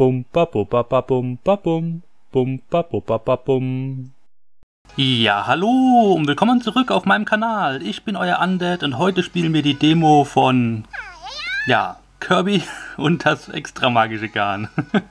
Bum ba bum ba ba bum ba bum. Bum ba bum ba ba bum. Ja, hallo und willkommen zurück auf meinem Kanal. Ich bin euer Undead und heute spielen wir die Demo von, ja, Kirby und das extra magische Garn.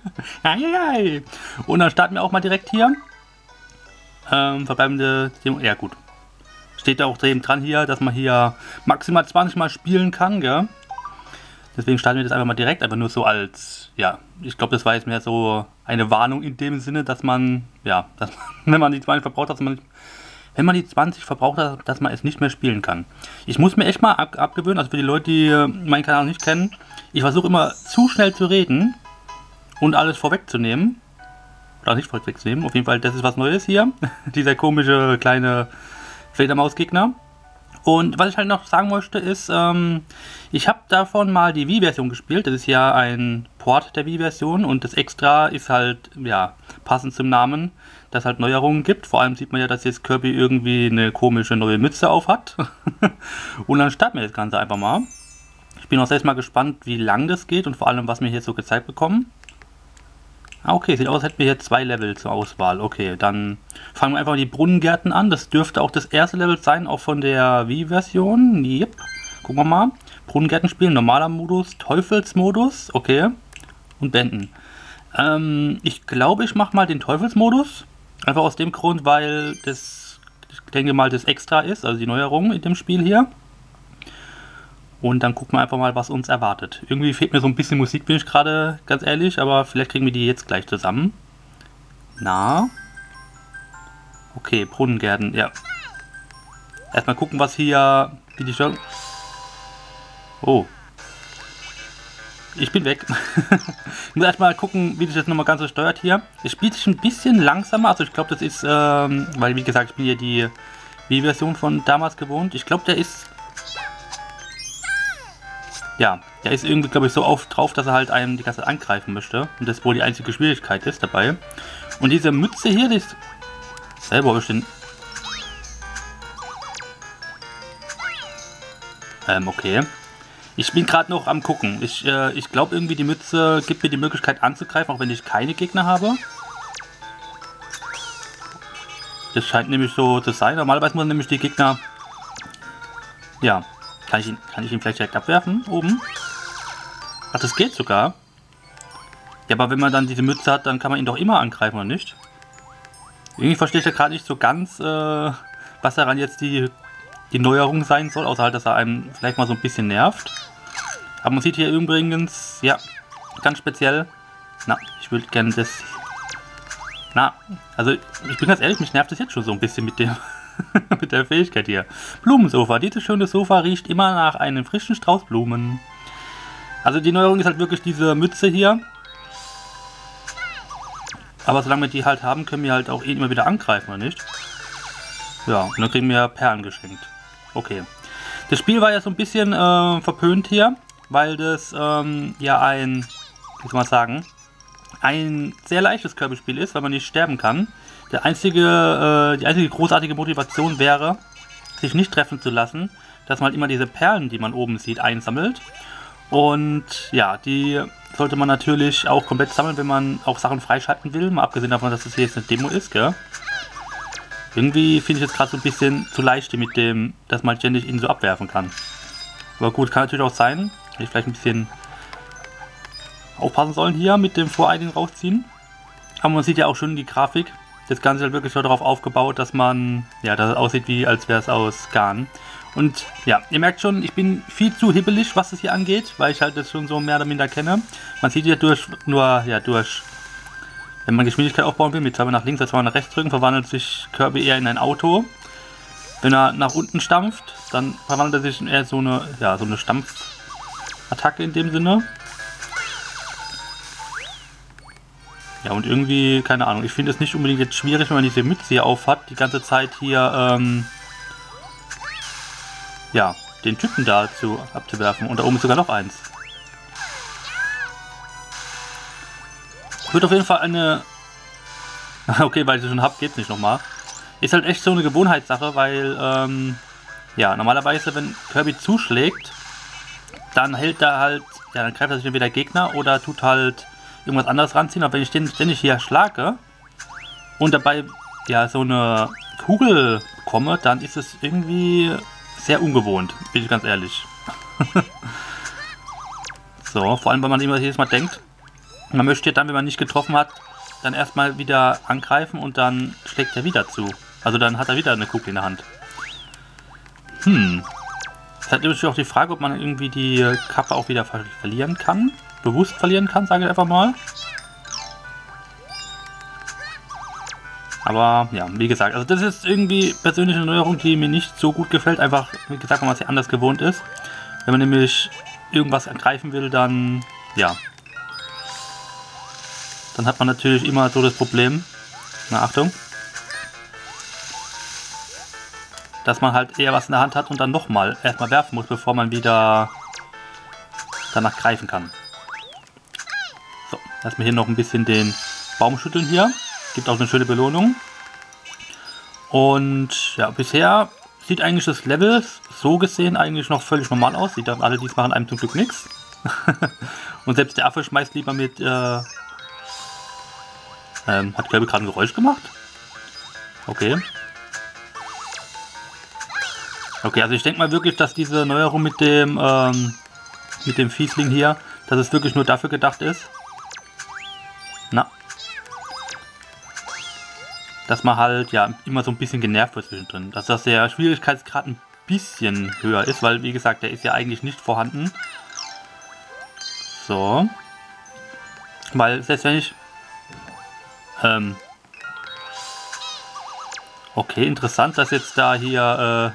Und dann starten wir auch mal direkt hier. Verbleibende Demo, ja gut. Steht da auch eben dran hier, dass man hier maximal 20 Mal spielen kann, gell? Deswegen starten wir das einfach mal direkt, aber nur so als, ja, ich glaube, das war jetzt mehr so eine Warnung in dem Sinne, dass man, ja, dass man, wenn man die 20 verbraucht hat, wenn man die 20 verbraucht hat, dass man es nicht mehr spielen kann. Ich muss mir echt mal abgewöhnen, also für die Leute, die meinen Kanal nicht kennen, ich versuche immer zu schnell zu reden und alles vorwegzunehmen. Oder nicht vorwegzunehmen, auf jeden Fall, das ist was Neues hier. Dieser komische kleine Fledermaus-Gegner. Und was ich halt noch sagen möchte ist, ich habe davon mal die Wii-Version gespielt. Das ist ja ein Port der Wii-Version und das Extra ist halt, ja, passend zum Namen, dass es halt Neuerungen gibt. Vor allem sieht man ja, dass jetzt Kirby irgendwie eine komische neue Mütze auf hat. Und dann starten wir das Ganze einfach mal. Ich bin auch selbst mal gespannt, wie lang das geht und vor allem, was wir hier so gezeigt bekommen. Ah, okay, sieht aus, als hätten wir hier 2 Level zur Auswahl. Okay, dann fangen wir einfach mit die Brunnengärten an. Das dürfte auch das erste Level sein, auch von der Wii-Version. Yep. Gucken wir mal. Brunnengärten spielen, normaler Modus, Teufelsmodus, okay. Und beenden. Ich glaube, ich mache mal den Teufelsmodus. Einfach aus dem Grund, weil das, ich denke mal, das Extra ist, also die Neuerung in dem Spiel hier. Und dann gucken wir einfach mal, was uns erwartet. Irgendwie fehlt mir so ein bisschen Musik, bin ich gerade ganz ehrlich, aber vielleicht kriegen wir die jetzt gleich zusammen. Na? Okay, Brunnengärten, ja. Erstmal gucken, was hier, wie die schon... Oh. Ich bin weg. Ich muss erstmal gucken, wie sich das nochmal ganz so steuert hier. Es spielt sich ein bisschen langsamer, also ich glaube, das ist, weil wie gesagt, ich bin hier die Wii-Version von damals gewohnt. Ich glaube, der ist... Ja, der ist irgendwie, glaube ich, so drauf, dass er halt einem die ganze Zeit angreifen möchte. Und das wohl die einzige Schwierigkeit ist dabei. Und diese Mütze hier, die ist... Selber bestimmt. Okay. Ich bin gerade noch am gucken. Ich glaube irgendwie, die Mütze gibt mir die Möglichkeit anzugreifen, auch wenn ich keine Gegner habe. Das scheint nämlich so zu sein. Normalerweise muss nämlich die Gegner... Ja. Kann ich ihn vielleicht direkt abwerfen? Oben? Ach, das geht sogar. Ja, aber wenn man dann diese Mütze hat, dann kann man ihn doch immer angreifen, oder nicht? Irgendwie verstehe ich ja gerade nicht so ganz, was daran jetzt die Neuerung sein soll, außer halt, dass er einem vielleicht mal so ein bisschen nervt. Aber man sieht hier übrigens, ja, ganz speziell, na, ich würde gerne das... Na, also ich bin ganz ehrlich, mich nervt das jetzt schon so ein bisschen mit dem... mit der Fähigkeit hier. Blumensofa. Dieses schöne Sofa riecht immer nach einem frischen Strauß Blumen. Also die Neuerung ist halt wirklich diese Mütze hier. Aber solange wir die halt haben, können wir halt auch ihn immer wieder angreifen, oder nicht? Ja, und dann kriegen wir Perlen geschenkt. Okay. Das Spiel war ja so ein bisschen verpönt hier, weil das ja ein, wie soll man sagen, ein sehr leichtes Kirby-Spiel ist, weil man nicht sterben kann. Die einzige großartige Motivation wäre, sich nicht treffen zu lassen, dass man halt immer diese Perlen, die man oben sieht, einsammelt. Und ja, die sollte man natürlich auch komplett sammeln, wenn man auch Sachen freischalten will. Mal abgesehen davon, dass das hier jetzt eine Demo ist, gell? Irgendwie finde ich es gerade so ein bisschen zu leicht mit dem, dass man ständig ihn so abwerfen kann. Aber gut, kann natürlich auch sein. Hätte ich vielleicht ein bisschen aufpassen sollen hier mit dem Voreiligen rausziehen. Aber man sieht ja auch schon die Grafik. Das Ganze ist halt wirklich so darauf aufgebaut, dass man, ja, dass es aussieht, wie als wäre es aus Garn. Und ja, ihr merkt schon, ich bin viel zu hibbelig, was das hier angeht, weil ich halt das schon so mehr oder minder kenne. Man sieht ja wenn man Geschwindigkeit aufbauen will, mit zweimal nach links, zweimal nach rechts drücken, verwandelt sich Kirby eher in ein Auto. Wenn er nach unten stampft, dann verwandelt er sich in eher so eine Stampfattacke in dem Sinne. Ja, und irgendwie, keine Ahnung, ich finde es nicht unbedingt jetzt schwierig, wenn man diese Mütze hier auf hat, die ganze Zeit hier, ja, den Typen da abzuwerfen. Und da oben ist sogar noch eins. Wird auf jeden Fall eine... Okay, weil ich es schon habe, geht es nicht nochmal. Ist halt echt so eine Gewohnheitssache, weil, ja, normalerweise, wenn Kirby zuschlägt, dann hält er halt, ja, dann greift er sich entweder Gegner oder tut halt irgendwas anderes ranziehen, aber wenn ich den ständig hier schlage und dabei ja so eine Kugel bekomme, dann ist es irgendwie sehr ungewohnt, bin ich ganz ehrlich. So, vor allem, weil man immer jedes Mal denkt, man möchte dann, wenn man nicht getroffen hat, dann erstmal wieder angreifen und dann schlägt er wieder zu. Also dann hat er wieder eine Kugel in der Hand. Es hat natürlich auch die Frage, ob man irgendwie die Kappe auch wieder verlieren kann. Bewusst verlieren kann, sage ich einfach mal. Aber ja, wie gesagt, also das ist irgendwie persönlich eine Neuerung, die mir nicht so gut gefällt. Einfach, wie gesagt, wenn man es ja anders gewohnt ist. Wenn man nämlich irgendwas ergreifen will, dann, ja. Dann hat man natürlich immer so das Problem, na Achtung, dass man halt eher was in der Hand hat und dann nochmal erstmal werfen muss, bevor man wieder danach greifen kann. So, erstmal hier noch ein bisschen den Baum schütteln hier. Gibt auch eine schöne Belohnung. Und ja, bisher sieht eigentlich das Level so gesehen eigentlich noch völlig normal aus. Sieht alle, dies machen einem zum Glück nichts. Und selbst der Affe schmeißt lieber mit... hat Kirby gerade ein Geräusch gemacht? Okay. Okay, also ich denke mal wirklich, dass diese Neuerung mit dem Fiesling hier, dass es wirklich nur dafür gedacht ist. Na. Dass man halt, ja, immer so ein bisschen genervt wird zwischendrin. Dass das der Schwierigkeitsgrad ein bisschen höher ist, weil, wie gesagt, der ist ja eigentlich nicht vorhanden. So. Weil, selbst wenn ich... okay, interessant, dass jetzt da hier,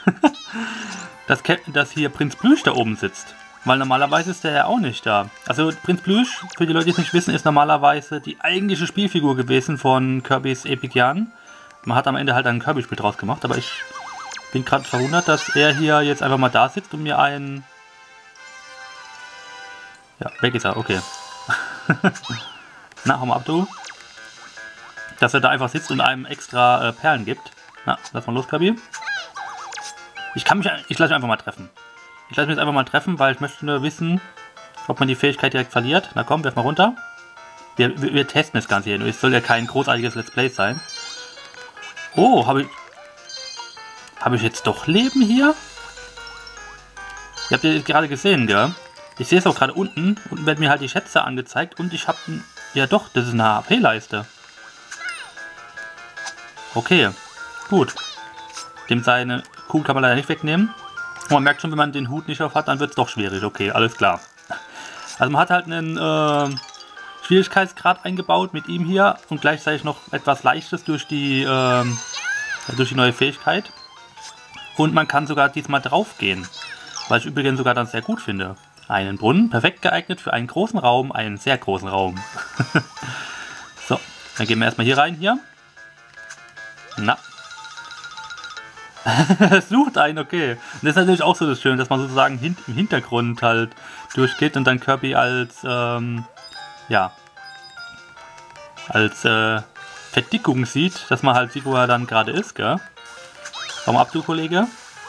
dass hier Prinz Plüsch da oben sitzt. Weil normalerweise ist der ja auch nicht da. Also Prinz Plüsch, für die Leute, die es nicht wissen, ist normalerweise die eigentliche Spielfigur gewesen von Kirby's Epic Yarn. Man hat am Ende halt ein Kirby-Spiel draus gemacht, aber ich bin gerade verwundert, dass er hier jetzt einfach mal da sitzt und mir einen... Ja, weg ist er, okay. Na, hau mal ab, du. Dass er da einfach sitzt und einem extra Perlen gibt. Na, lass mal los, Kirby. Ich lasse mich einfach mal treffen. Ich lasse mich jetzt einfach mal treffen, weil ich möchte nur wissen, ob man die Fähigkeit direkt verliert. Na komm, werf mal runter. Wir testen das Ganze hier. Es soll ja kein großartiges Let's Play sein. Oh, habe ich jetzt doch Leben hier? Ihr habt ja gerade gesehen, gell? Ich sehe es auch gerade unten. Unten werden mir halt die Schätze angezeigt. Und ich habe... Ja doch, das ist eine HP-Leiste. Okay, gut. Dem seine Kugel kann man leider nicht wegnehmen. Und man merkt schon, wenn man den Hut nicht auf hat, dann wird es doch schwierig. Okay, alles klar. Also man hat halt einen Schwierigkeitsgrad eingebaut mit ihm hier und gleichzeitig noch etwas Leichtes durch die neue Fähigkeit. Und man kann sogar diesmal drauf gehen, was ich übrigens sogar dann sehr gut finde. Einen Brunnen, perfekt geeignet für einen großen Raum, einen sehr großen Raum. So, dann gehen wir erstmal hier rein, hier. Na. Sucht einen, okay. Und das ist natürlich auch so das Schöne, dass man sozusagen im Hintergrund halt durchgeht und dann Kirby als, ja, als Verdickung sieht, dass man halt sieht, wo er dann gerade ist, gell? Komm ab, du Kollege.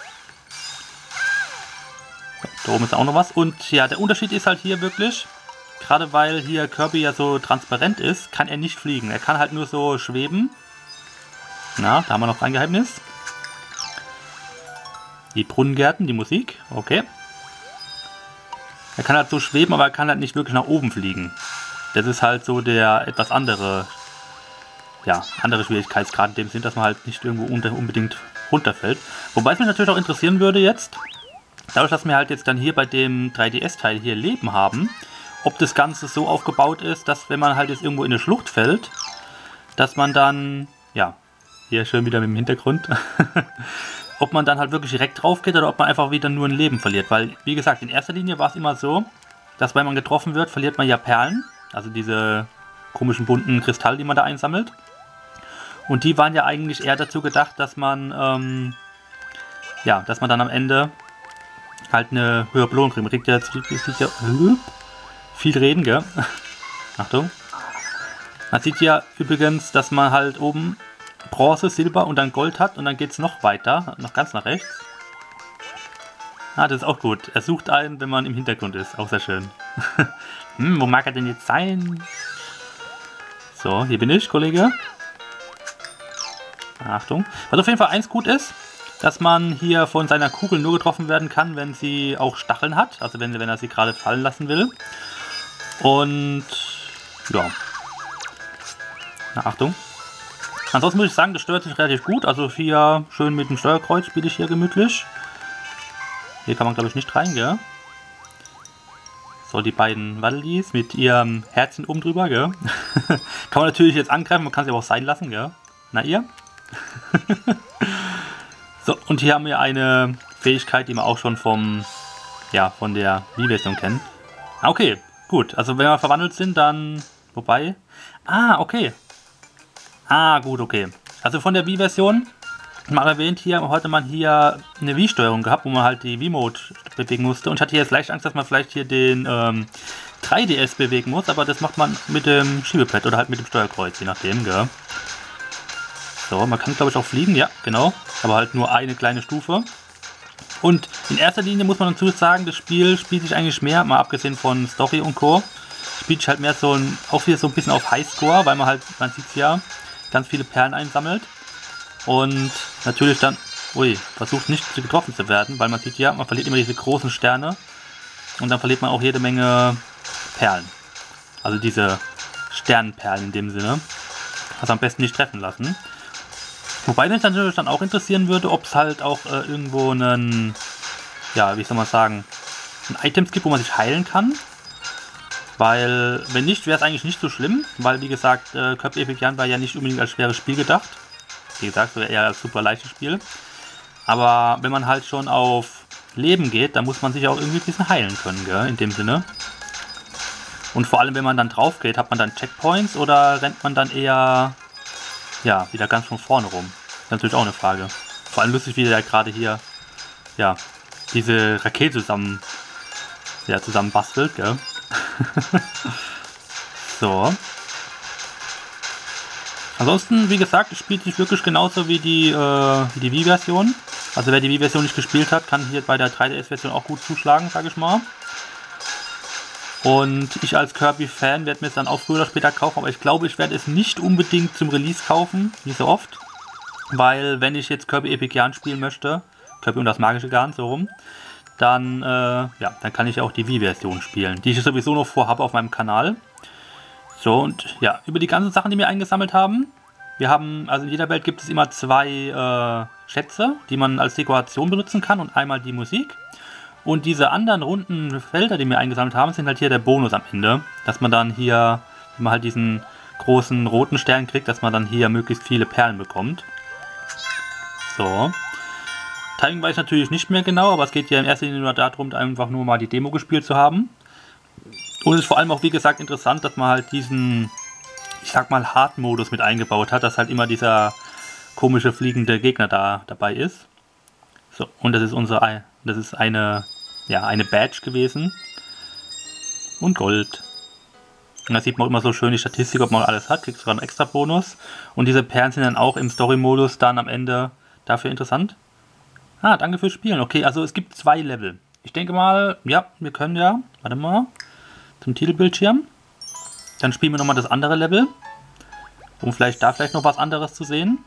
Da oben ist auch noch was. Und ja, der Unterschied ist halt hier wirklich, gerade weil hier Kirby ja so transparent ist, kann er nicht fliegen. Er kann halt nur so schweben. Na, da haben wir noch ein Geheimnis. Die Brunnengärten, die Musik, okay. Er kann halt so schweben, aber er kann halt nicht wirklich nach oben fliegen. Das ist halt so der etwas andere, ja, andere Schwierigkeitsgrad in dem Sinn, dass man halt nicht irgendwo unbedingt runterfällt. Wobei es mich natürlich auch interessieren würde jetzt, dadurch, dass wir halt jetzt dann hier bei dem 3DS-Teil hier Leben haben, ob das Ganze so aufgebaut ist, dass wenn man halt jetzt irgendwo in eine Schlucht fällt, dass man dann, ja, hier schön wieder mit dem Hintergrund, ob man dann halt wirklich direkt drauf geht oder ob man einfach wieder nur ein Leben verliert. Weil, wie gesagt, in erster Linie war es immer so, dass wenn man getroffen wird, verliert man ja Perlen. Also diese komischen bunten Kristalle, die man da einsammelt. Und die waren ja eigentlich eher dazu gedacht, dass man, ja, dass man dann am Ende halt eine höhere Belohnung kriegt. Man kriegt ja jetzt viel reden, gell? Achtung. Man sieht ja übrigens, dass man halt oben Bronze, Silber und dann Gold hat und dann geht es noch weiter, noch ganz nach rechts. Ah, das ist auch gut. Er sucht einen, wenn man im Hintergrund ist. Auch sehr schön. Wo mag er denn jetzt sein? So, hier bin ich, Kollege. Achtung. Was auf jeden Fall eins gut ist, dass man hier von seiner Kugel nur getroffen werden kann, wenn sie auch Stacheln hat. Also wenn er sie gerade fallen lassen will. Und ja. Na, Achtung. Ansonsten muss ich sagen, das steuert sich relativ gut. Also hier schön mit dem Steuerkreuz spiele ich hier gemütlich. Hier kann man glaube ich nicht rein, gell? So, die beiden Waddelis mit ihrem Herzchen oben drüber, gell? Kann man natürlich jetzt angreifen, man kann sie aber auch sein lassen, gell? Na ihr? So, und hier haben wir eine Fähigkeit, die man auch schon von der Wii-Version kennt. Okay, gut. Also wenn wir verwandelt sind, dann... Wobei... okay. Gut, okay. Also von der Wii-Version, mal erwähnt, hier hatte man hier eine Wii-Steuerung gehabt, wo man halt die Wii-Mode bewegen musste. Und ich hatte jetzt leicht Angst, dass man vielleicht hier den 3DS bewegen muss, aber das macht man mit dem Schiebepad oder halt mit dem Steuerkreuz, je nachdem, gell. So, man kann glaube ich auch fliegen, ja, genau. Aber halt nur eine kleine Stufe. Und in erster Linie muss man dazu sagen, das Spiel spielt sich eigentlich mehr, mal abgesehen von Story und Co., spielt sich halt mehr auch wieder so ein bisschen auf Highscore, weil man sieht es ja, ganz viele Perlen einsammelt. Und natürlich dann, versucht nicht getroffen zu werden, weil man sieht ja, man verliert immer diese großen Sterne. Und dann verliert man auch jede Menge Perlen. Also diese Sternenperlen in dem Sinne. Also am besten nicht treffen lassen. Wobei mich natürlich dann auch interessieren würde, ob es halt auch irgendwo einen, wie soll man sagen, ein Items gibt, wo man sich heilen kann. Weil, wenn nicht, wäre es eigentlich nicht so schlimm, weil wie gesagt, Kirby Epic Yarn war ja nicht unbedingt als schweres Spiel gedacht. Wie gesagt, sogar eher als super leichtes Spiel. Aber wenn man halt schon auf Leben geht, dann muss man sich auch irgendwie ein bisschen heilen können, gell, in dem Sinne. Und vor allem, wenn man dann drauf geht, hat man dann Checkpoints oder rennt man dann eher, wieder ganz von vorne rum? Das ist natürlich auch eine Frage. Vor allem lustig, wie der gerade hier, diese Rakete zusammen bastelt, gell. So. Ansonsten, wie gesagt, es spielt sich wirklich genauso wie die Wii-Version. Also wer die Wii-Version nicht gespielt hat, kann hier bei der 3DS-Version auch gut zuschlagen, sage ich mal. Und ich als Kirby-Fan werde mir es dann auch früher oder später kaufen, aber ich glaube, ich werde es nicht unbedingt zum Release kaufen, wie so oft. Weil, wenn ich jetzt Kirby Epic Yarn spielen möchte, Kirby und das magische Garn, so rum, dann kann ich auch die Wii-Version spielen, die ich sowieso noch vorhabe auf meinem Kanal. So, und ja, über die ganzen Sachen, die wir eingesammelt haben. Wir haben, also in jeder Welt gibt es immer 2 Schätze, die man als Dekoration benutzen kann und einmal die Musik. Und diese anderen runden Felder, die wir eingesammelt haben, sind halt hier der Bonus am Ende. Dass man dann hier, wenn man halt diesen großen roten Stern kriegt, dass man dann hier möglichst viele Perlen bekommt. So. Timing weiß ich natürlich nicht mehr genau, aber es geht ja in erster Linie nur darum, einfach nur mal die Demo gespielt zu haben. Und es ist vor allem auch, wie gesagt, interessant, dass man halt diesen, ich sag mal, Hard-Modus mit eingebaut hat, dass halt immer dieser komische fliegende Gegner dabei ist. So, und das ist eine Badge gewesen. Und Gold. Und da sieht man auch immer so schön die Statistik, ob man alles hat, kriegt sogar einen extra Bonus. Und diese Perlen sind dann auch im Story-Modus dann am Ende dafür interessant. Danke fürs Spielen. Okay, also es gibt 2 Level. Ich denke mal, ja, wir können ja, warte mal, zum Titelbildschirm. Dann spielen wir nochmal das andere Level. Um vielleicht noch was anderes zu sehen.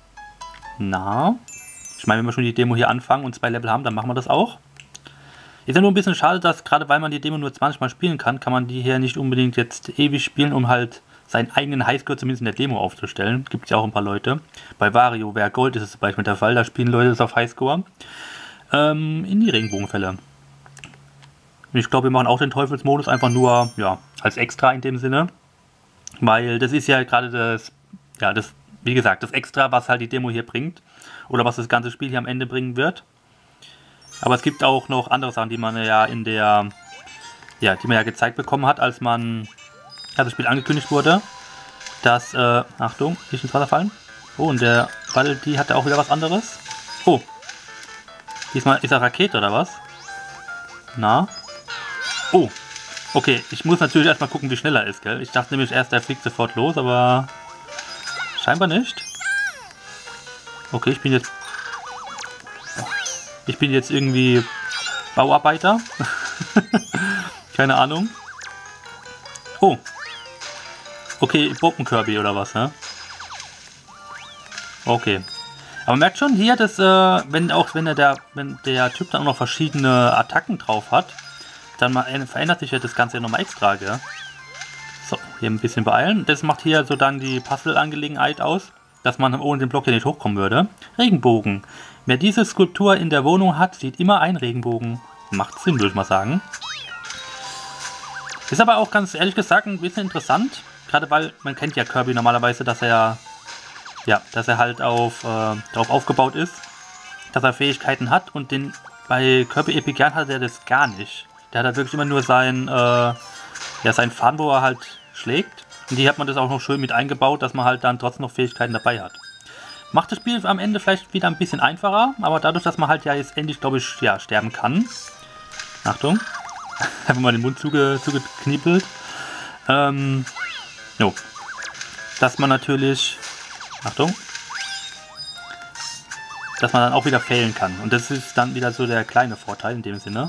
Ich meine, wenn wir schon die Demo hier anfangen und 2 Level haben, dann machen wir das auch. Ist ja nur ein bisschen schade, dass gerade weil man die Demo nur 20 Mal spielen kann, kann man die hier nicht unbedingt jetzt ewig spielen, um halt seinen eigenen Highscore zumindest in der Demo aufzustellen. Gibt es ja auch ein paar Leute. Bei WarioWare Gold ist es zum Beispiel der Fall, da spielen Leute das auf Highscore. In die Regenbogenfälle. Und ich glaube, wir machen auch den Teufelsmodus einfach nur, als extra in dem Sinne. Weil das ist ja gerade das, wie gesagt, das Extra, was halt die Demo hier bringt. Oder was das ganze Spiel hier am Ende bringen wird. Aber es gibt auch noch andere Sachen, die man ja die man ja gezeigt bekommen hat, als das Spiel angekündigt wurde. Dass, Achtung, nicht ins Wasser fallen. Oh, und der Baldi hat ja auch wieder was anderes. Oh. Diesmal ist er Rakete oder was? Oh. Okay, ich muss natürlich erstmal gucken, wie schnell er ist, gell? Ich dachte nämlich erst, er fliegt sofort los, aber scheinbar nicht. Okay, ich bin jetzt irgendwie Bauarbeiter. Keine Ahnung. Oh. Okay, Bomben-Kirby oder was, ne? Okay. Aber man merkt schon hier, dass, wenn der Typ dann auch noch verschiedene Attacken drauf hat, dann verändert sich ja das Ganze ja nochmal extra, gell? So, hier ein bisschen beeilen. Das macht hier so dann die Puzzle-Angelegenheit aus, dass man ohne den Block hier nicht hochkommen würde. Regenbogen. Wer diese Skulptur in der Wohnung hat, sieht immer einen Regenbogen. Macht Sinn, würde ich mal sagen. Ist aber auch ganz ehrlich gesagt ein bisschen interessant. Gerade weil man kennt ja Kirby normalerweise, dass er halt darauf aufgebaut ist, dass er Fähigkeiten hat, und bei Kirby Epic Yarn hat er das gar nicht. Der hat halt wirklich immer nur seinen Faden, wo er halt schlägt. Und die hat man das auch noch schön mit eingebaut, dass man halt dann trotzdem noch Fähigkeiten dabei hat. Macht das Spiel am Ende vielleicht wieder ein bisschen einfacher, aber dadurch, dass man halt ja jetzt endlich, glaube ich, ja, sterben kann. Achtung. Einfach mal den Mund zugekniepelt. Dass man natürlich... Achtung. Dass man dann auch wieder failen kann. Und das ist dann wieder so der kleine Vorteil in dem Sinne.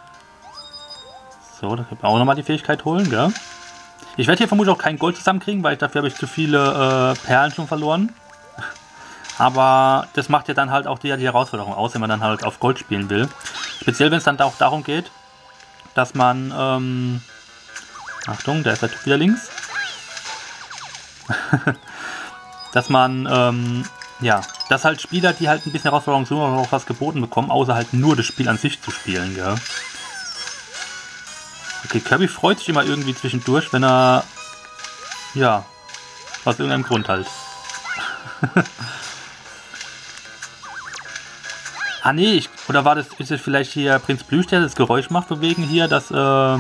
So, da können wir auch nochmal die Fähigkeit holen, gell? Ich werde hier vermutlich auch kein Gold zusammenkriegen, weil dafür habe ich zu viele Perlen schon verloren. Aber das macht ja dann halt auch die Herausforderung aus, wenn man dann halt auf Gold spielen will. Speziell, wenn es dann auch darum geht, dass man... Achtung, da ist der Typ wieder links. Dass man, dass halt Spieler, die halt ein bisschen Herausforderung suchen, auch was geboten bekommen, außer halt nur das Spiel an sich zu spielen, gell? Okay, Kirby freut sich immer irgendwie zwischendurch, wenn er, ja, aus irgendeinem Grund halt. Ah nee, oder ist es vielleicht hier Prinz Plüsch, der das Geräusch macht, von wegen hier, dass, das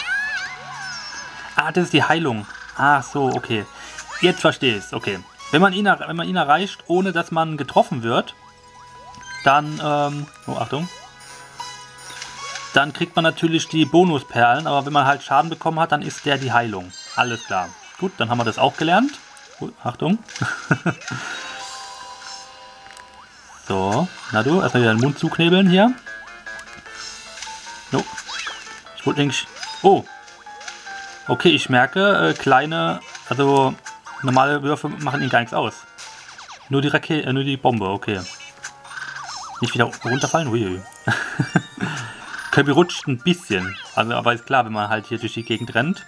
ist die Heilung. Ach so, okay. Jetzt verstehe ich es, okay. Wenn man ihn erreicht, ohne dass man getroffen wird, dann, Achtung. Dann kriegt man natürlich die Bonusperlen, aber wenn man halt Schaden bekommen hat, dann ist der die Heilung. Alles klar. Gut, dann haben wir das auch gelernt. Achtung. So, na du, erstmal wieder den Mund zuknebeln hier. No. Ich wollte eigentlich... Oh. Okay, ich merke, normale Würfe machen ihn gar nichts aus. Nur die Rakete, nur die Bombe, okay. Nicht wieder runterfallen? Ui. Kirby rutscht ein bisschen. Also, aber ist klar, wenn man halt hier durch die Gegend rennt.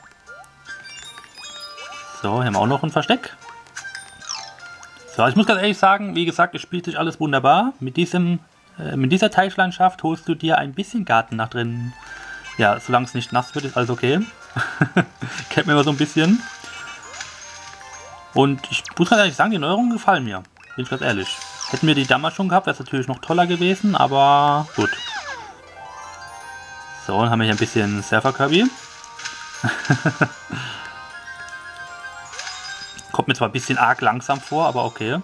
So, hier haben wir auch noch ein Versteck. So, ich muss ganz ehrlich sagen, wie gesagt, es spielt sich alles wunderbar. Mit dieser Teichlandschaft holst du dir ein bisschen Garten nach drin. Ja, solange es nicht nass wird, ist alles okay. Kennt mir immer so ein bisschen. Und ich muss ganz ehrlich sagen, die Neuerungen gefallen mir. Bin ich ganz ehrlich. Hätten wir die damals schon gehabt, wäre es natürlich noch toller gewesen, aber gut. So, dann haben wir hier ein bisschen Surfer Kirby. Kommt mir zwar ein bisschen arg langsam vor, aber okay.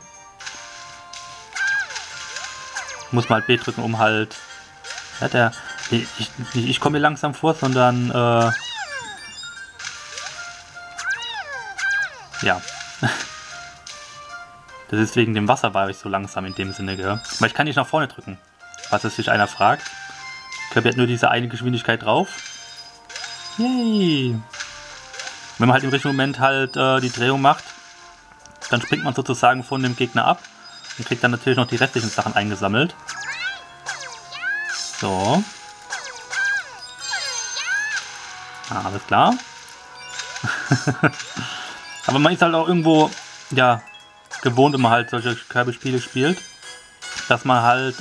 Muss mal halt B drücken, um halt... Ja, ich komme mir langsam vor, sondern... ja. Das ist wegen dem Wasser war ich so langsam in dem Sinne, gell? Aber ich kann nicht nach vorne drücken, falls es sich einer fragt. Kirby hat nur diese eine Geschwindigkeit drauf. Yay! Wenn man halt im richtigen Moment halt die Drehung macht, dann springt man sozusagen von dem Gegner ab und kriegt dann natürlich noch die restlichen Sachen eingesammelt. So. Alles klar. Aber man ist halt auch irgendwo, ja, gewohnt, wenn man halt solche Kirby-Spiele spielt, dass man halt,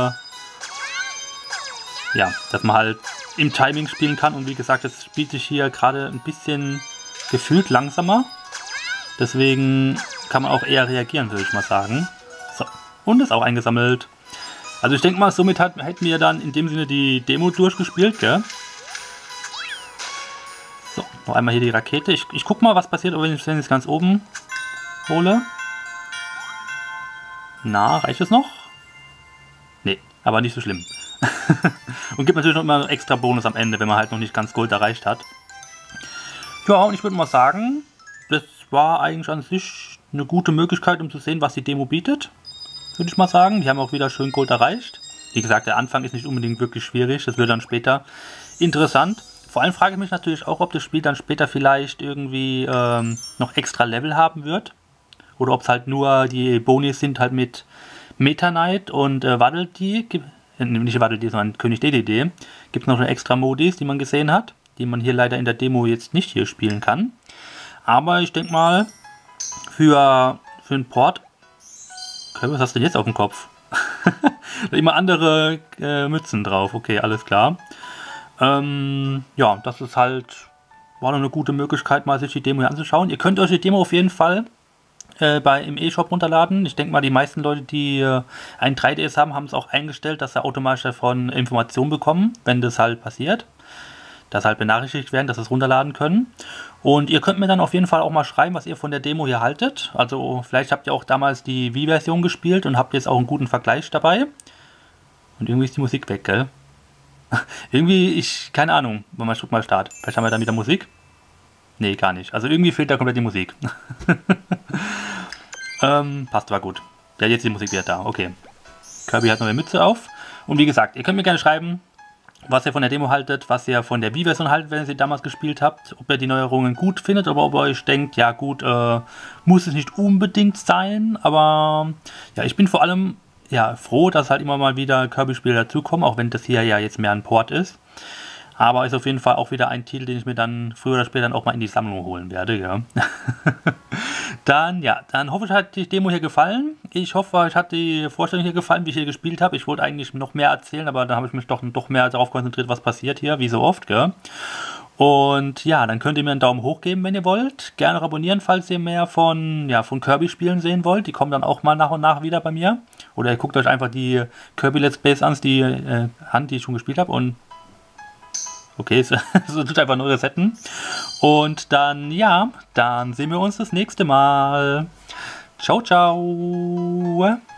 dass man halt im Timing spielen kann. Und wie gesagt, es spielt sich hier gerade ein bisschen gefühlt langsamer. Deswegen kann man auch eher reagieren, würde ich mal sagen. So, und ist auch eingesammelt. Also ich denke mal, somit hätten wir dann in dem Sinne die Demo durchgespielt, gell? So, noch einmal hier die Rakete. Ich guck mal, was passiert, wenn ich es ganz oben hole. Na, reicht es noch? Nee, aber nicht so schlimm. Und gibt natürlich noch immer einen extra Bonus am Ende, wenn man halt noch nicht ganz Gold erreicht hat. Ja, und ich würde mal sagen, das war eigentlich an sich eine gute Möglichkeit, um zu sehen, was die Demo bietet. Würde ich mal sagen. Wir haben auch wieder schön Gold erreicht. Wie gesagt, der Anfang ist nicht unbedingt wirklich schwierig. Das wird dann später interessant. Vor allem frage ich mich natürlich auch, ob das Spiel dann später vielleicht irgendwie noch extra Level haben wird. Oder ob es halt nur die Bonis sind halt mit Meta Knight und Waddle Dee. Nicht Waddle Dee, sondern König DDD. Gibt es noch extra Modis, die man gesehen hat, die man hier leider in der Demo jetzt nicht hier spielen kann. Aber ich denke mal, für einen Port... Okay, was hast du denn jetzt auf dem Kopf? Immer andere Mützen drauf. Okay, alles klar. Ja, das ist halt... War noch eine gute Möglichkeit, mal sich die Demo hier anzuschauen. Ihr könnt euch die Demo auf jeden Fall im E-Shop runterladen. Ich denke mal, die meisten Leute, die einen 3DS haben, haben es auch eingestellt, dass sie automatisch davon Informationen bekommen, wenn das halt passiert. Dass halt benachrichtigt werden, dass sie es runterladen können. Und ihr könnt mir dann auf jeden Fall auch mal schreiben, was ihr von der Demo hier haltet. Also vielleicht habt ihr auch damals die Wii-Version gespielt und habt jetzt auch einen guten Vergleich dabei. Und irgendwie ist die Musik weg, gell? Irgendwie, keine Ahnung. Ich guck mal Start. Vielleicht haben wir dann wieder Musik. Nee, gar nicht. Also irgendwie fehlt da komplett die Musik. Passt, war gut. Ja, jetzt ist die Musik wieder da. Okay. Kirby hat noch eine Mütze auf. Und wie gesagt, ihr könnt mir gerne schreiben, was ihr von der Demo haltet, was ihr von der Wii-Version haltet, wenn ihr sie damals gespielt habt, ob ihr die Neuerungen gut findet oder ob ihr euch denkt, ja gut, muss es nicht unbedingt sein, aber ja, ich bin vor allem ja froh, dass halt immer mal wieder Kirby-Spiele dazukommen, auch wenn das hier ja jetzt mehr ein Port ist. Aber ist auf jeden Fall auch wieder ein Titel, den ich mir dann früher oder später dann auch mal in die Sammlung holen werde, ja. Dann hoffe ich, hat die Demo hier gefallen. Ich hoffe, euch hat die Vorstellung hier gefallen, wie ich hier gespielt habe. Ich wollte eigentlich noch mehr erzählen, aber dann habe ich mich doch mehr darauf konzentriert, was passiert hier, wie so oft, gell. Und ja, dann könnt ihr mir einen Daumen hoch geben, wenn ihr wollt. Gerne auch abonnieren, falls ihr mehr von Kirby-Spielen sehen wollt. Die kommen dann auch mal nach und nach wieder bei mir. Oder ihr guckt euch einfach die Kirby-Let's Plays an, die ich schon gespielt habe. Und okay, so tut einfach nur resetten. Und dann, dann sehen wir uns das nächste Mal. Ciao, ciao.